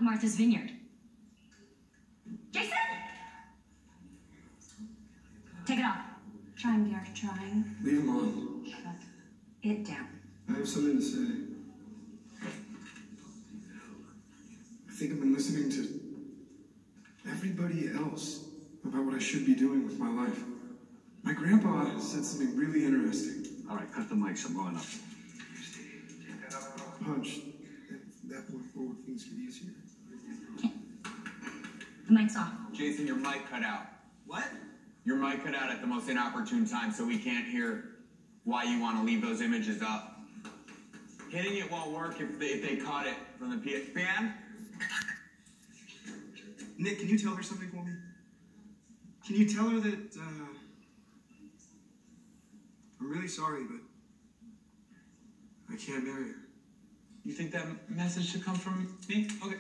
Martha's Vineyard. Jason! Take it off. Trying, dear, trying. Leave him on. Shut it down. I have something to say. I think I've been listening to everybody else about what I should be doing with my life. My grandpa said something really interesting. All right, cut the mics. I'm going up. Punch. At that point forward, things get easier. The mic's off. Jason, your mic cut out. What? Your mic cut out at the most inopportune time, so we can't hear why you want to leave those images up. Hitting it won't work if they caught it from the band. Nick, can you tell her something for me? Can you tell her that, I'm really sorry, but I can't marry her. You think that message should come from me? Okay,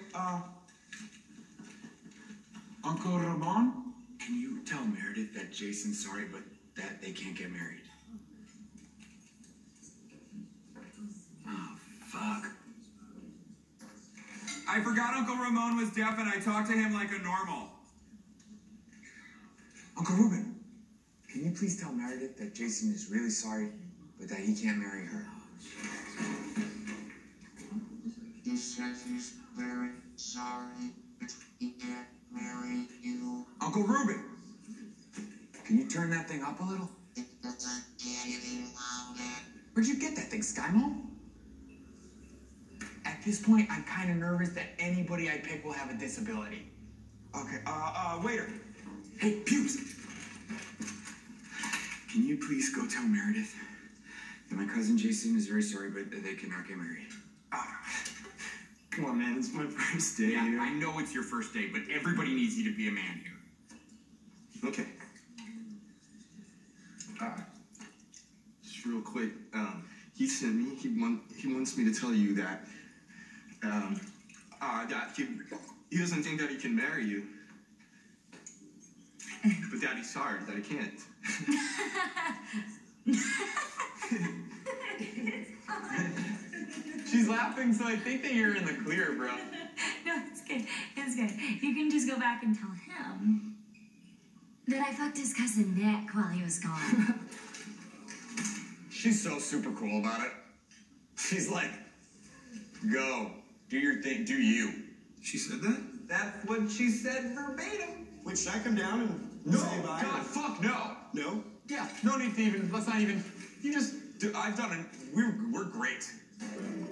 Uncle Ramon? Can you tell Meredith that Jason's sorry, but that they can't get married? Oh, fuck. I forgot Uncle Ramon was deaf and I talked to him like a normal. Uncle Ruben, can you please tell Meredith that Jason is really sorry, but that he can't marry her? He says he's very sorry, but he can't marry you. Uncle Ruben, can you turn that thing up a little? It doesn't get any louder. Where'd you get that thing, SkyMall? At this point, I'm kind of nervous that anybody I pick will have a disability. Okay, waiter. Hey, Pubes! Can you please go tell Meredith that my cousin Jason is very sorry, but that they cannot get married? Come on, man, it's my first day. Yeah, I know it's your first day, but everybody needs you to be a man here. Okay. Just real quick, he sent me, he wants me to tell you that, that he doesn't think that he can marry you. But Daddy's sorry that I can't. She's laughing, so I think that you're in the clear, bro. No, it's good. It's good. You can just go back and tell him that I fucked his cousin Nick while he was gone. She's so super cool about it. She's like, go, do your thing, do you. She said that? That's what she said verbatim. Wait, should I come down and No, say bye? God, fuck no. No? Yeah, no need to even, let's not even, you just, I've done it, we're great.